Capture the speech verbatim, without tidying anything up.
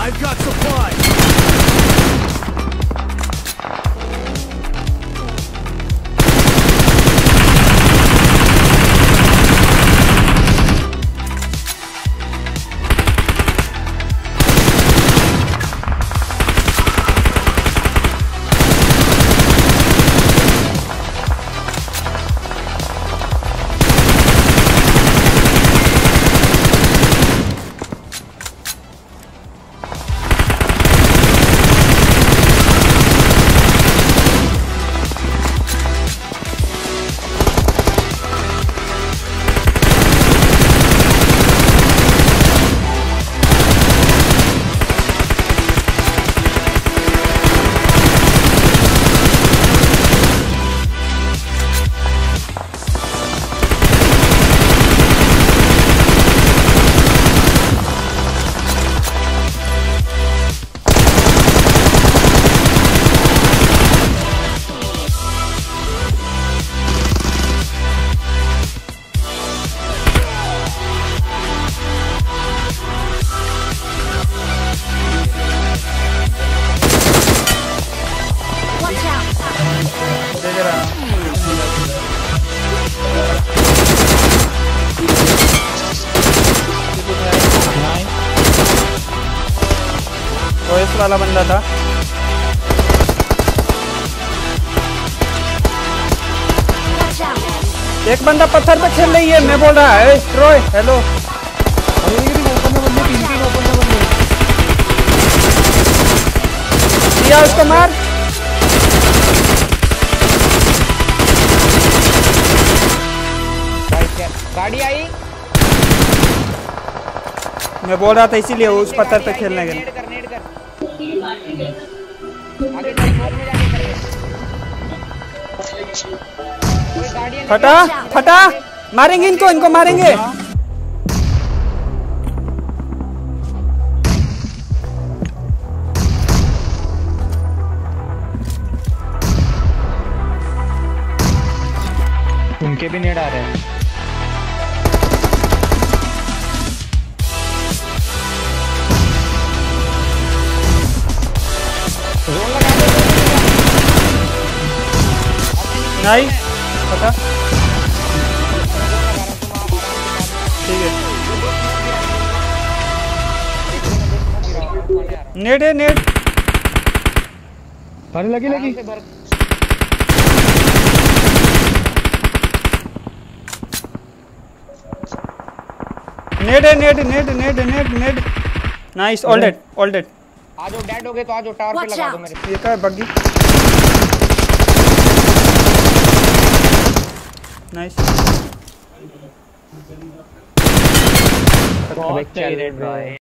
I've got supplies. तो इस वाला बंदा था। एक बंदा पत्थर पे खेल रही है, मैं बोल रहा है ट्रॉय हेलो। दिया उसको मार। गाड़ी आई, मैं बोल रहा था इसीलिए उस पत्थर पे खेलने के लिए। फटा फटा मारेंगे इनको, इनको मारेंगे। उनके भी नेड आ रहे हैं। नाइस पता ठीक है। नेट है नेट अरे लगी लगी नेट है net net net net net nice all dead all dead. आज वो डेड हो गए तो आज वो टावर पे लगा दो मेरे। ये क्या है बग्गी नाइस।